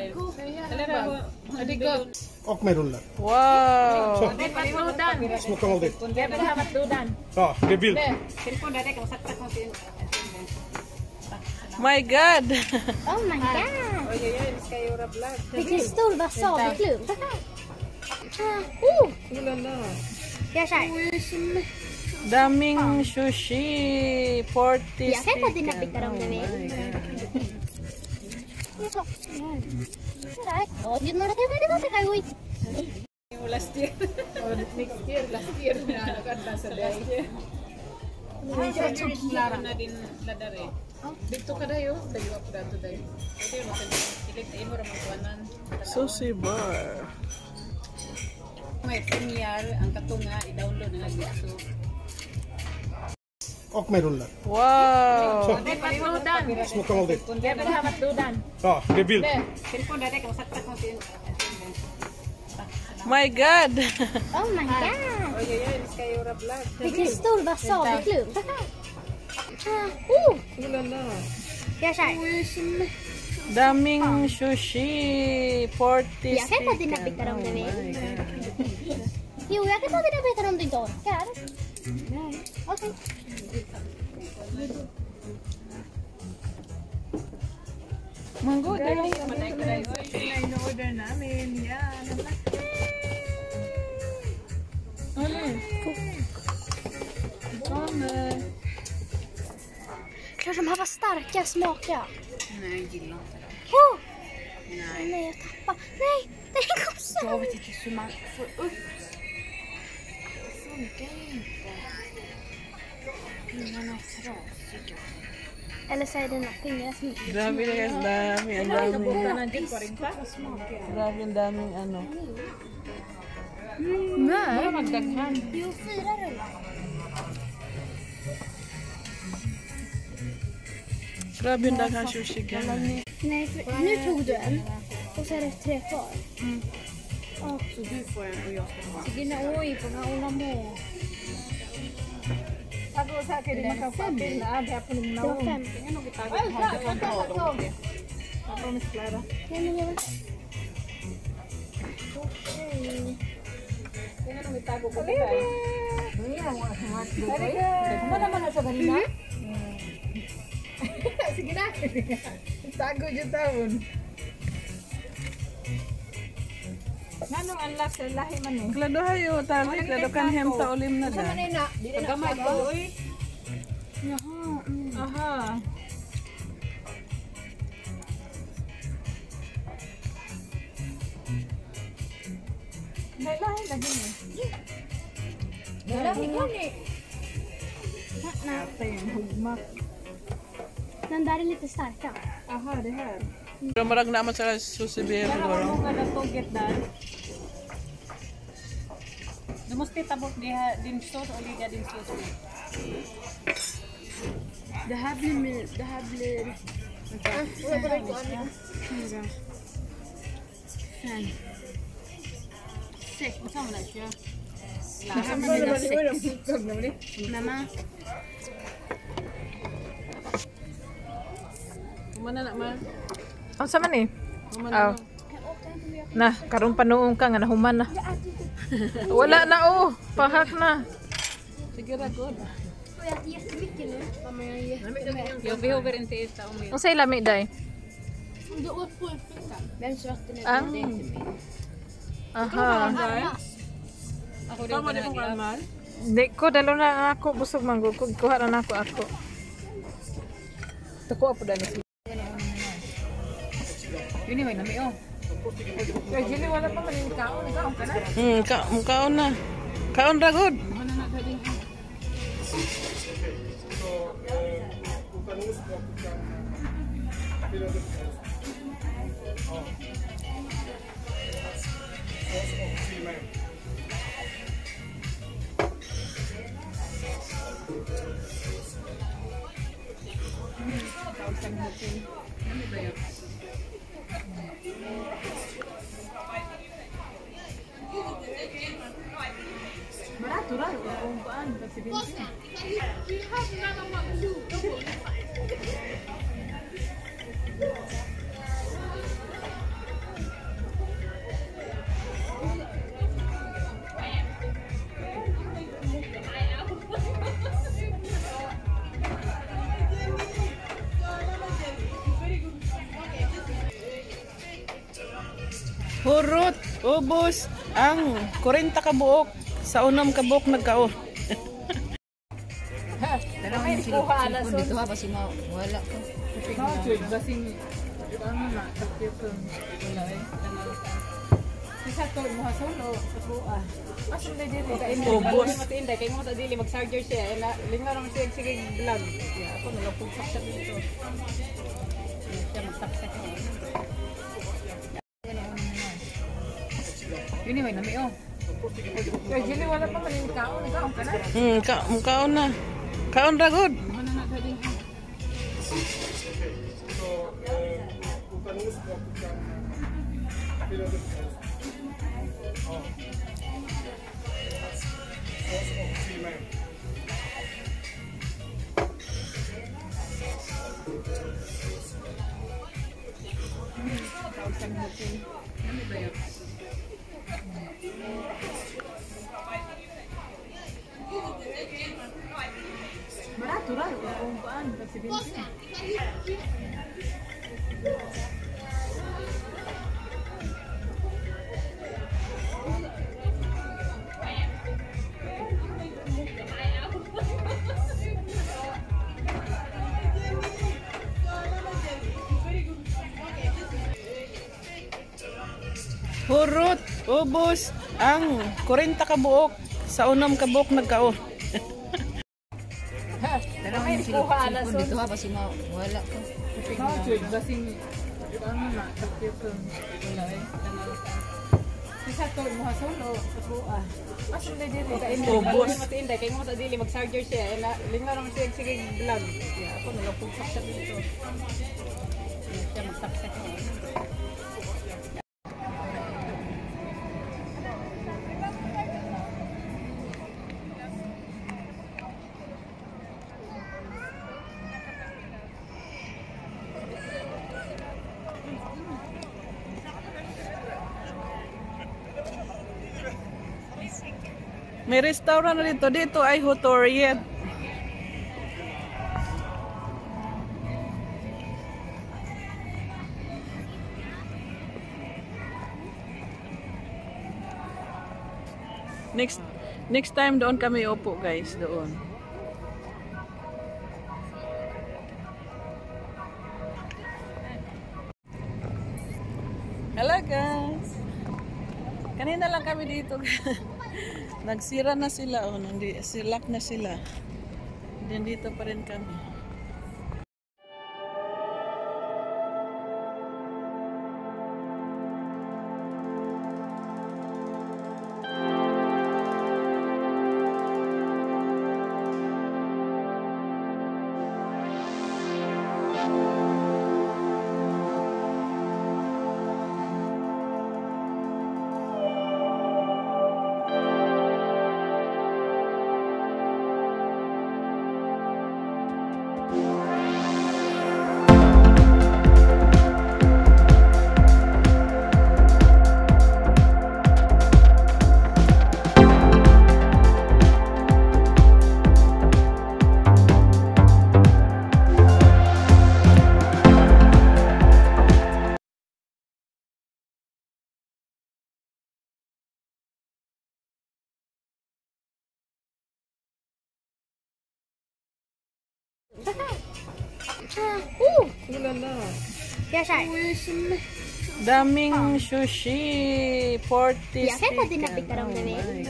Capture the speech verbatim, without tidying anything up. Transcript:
Och med rullar. Wow. Smaka mal dit. Ja, det är bild. My God. Oh my god. Vilken stor wasabi-klump. Oh. Jag kör. Daming sushi. forty Jag kan ta dina bitar om du vill. Oh, yun na natin pwede natin kagoy. Last year. Next year, last year na nagkadla sa day. Klaro na din ladare. Dito ka dayo, dayo ako dato dayo. Ito yung ilit mo ramang kuwanan. Sushi bar. May premiere ang katunga i-download na nagbiaso. Och med rullar. Wow. Smaka mal dit. Ja, det är bild. My God. Oh my god. Vilken stor wasabi-klump. Oh. Jag kör. Daming sushi. forty Jag kan ta dina bitar om du vill. Jo, jag kan ta dina bitar om du inte orkar. Okej. Mango dali. In-order namin. Yan. Ano? Klart de här var starka smaka. Nej, gillar inte det. Oh. Nej. Nej, jag tappade. Nej, det kom så. Jag vet inte hur man får upp. Det funkar inte. Pinnarna är trasiga. Eller så är det dina fingrar som inte Grabe na guys, dami. Ang dami. Smaker. Grabe ang daming ano. Nej. Magdaghan. Jo, fyra rullar. Grabe ang daghang sushi guys. Nej, för nu tog du en. Och så är det tre kvar. Mm. Oh. Så du får en och jag ska ha. Sige na, uy. Pag-aulam mo. Ako sa akin, di makapapil na. Di ako nung Det var naon. fem. Ano kitagod mo? Di ako nung naon. Ako, Miss Clara. Ja, men jag vill... Tingnan nung itago ko ba tayo? Kuma naman na sa ganina? Sige na. Itago dyan taon. Nanong unlock sa lahi man eh. Klado hayo, tali, klado kan hemta ulim na da. Pagkamay ko, uy. Aha. May lahi lagi eh. May lahi gani. Ate yung hugmak. Den där är lite starka. Aha, det här. Pero marag naman sa sushi beer Pero siguro. ano nga na to get that? Du måste ta bort det här, din sås och lägga din sås med. Det här blir... Min, det här blir... Fyra. Fem. Sex. Vad sa man där? Kör. Mamma. Kumana na man. Ang sama ni? Kumana. Na, karon panuong ka nga nahuman na. Wala na oh, pahak na. Sige ra good. Jag äter jättemycket nu. Mamma, jag är jättemätt. Jag behöver inte äta om jag... Och säg lami dig. Du åt på en ficka. Vem sötte nu? Ah. Det är inte min. Aha. Ako Tama di kong kalmar. Di ko, dalo na ako. Busog man ko. Kuha na ako ako. Tako po dali. Yun yung may nami oh. Kaya Jilly, wala pa man yung kaon. Kaon ka na? Hmm, ka kaon na. Kaon ra good. Hurot, ubos ang kuryenta ka buok sa unam ka buok nagkaon. Pero may kuha ala so. Dito ha, basi ma wala ko. Bakit basing ano na tapos wala eh. Isa to mo solo sa kuha. Asun na dili kay mo Ubos. matinday kay mo sa dili mag-charger siya. Ila lingaw ra siya sige vlog. Yeah, ako nalapugsak sa dito. Siya magsaksak. Yun yung nami oh. Kaya dili wala pa man kaon, kaon ka na. Hmm, ka mukaon na. Kaon ra gud. Mana na galing. Barato ra kung paan kasi binti. Hurot, ubos ang kuryenta ka buok sa unam ka buok nagkaon. Pero may kuha ala so. Dito ha, basi ma wala ko. Bakit basing ano na tapos wala eh. Isa to mo solo sa kuha. Asun na dili kay mo Ubos. matinday kay mo sa dili mag-charger siya. Ila lingaw ra siya sige vlog. Yeah, ako nalapugsak sa dito. Siya magsaksak. May restaurant na dito. Dito ay Hutoriet. Next next time doon kami upo guys, doon. Hello guys. Kanina lang kami dito. Nagsira na sila, oh, nandi silak na sila. Dito pa rin kami. Uh, Ulala. ya siya. Daming sushi. forty Ya, kaya pwede chicken. nabig ka raw Oh na my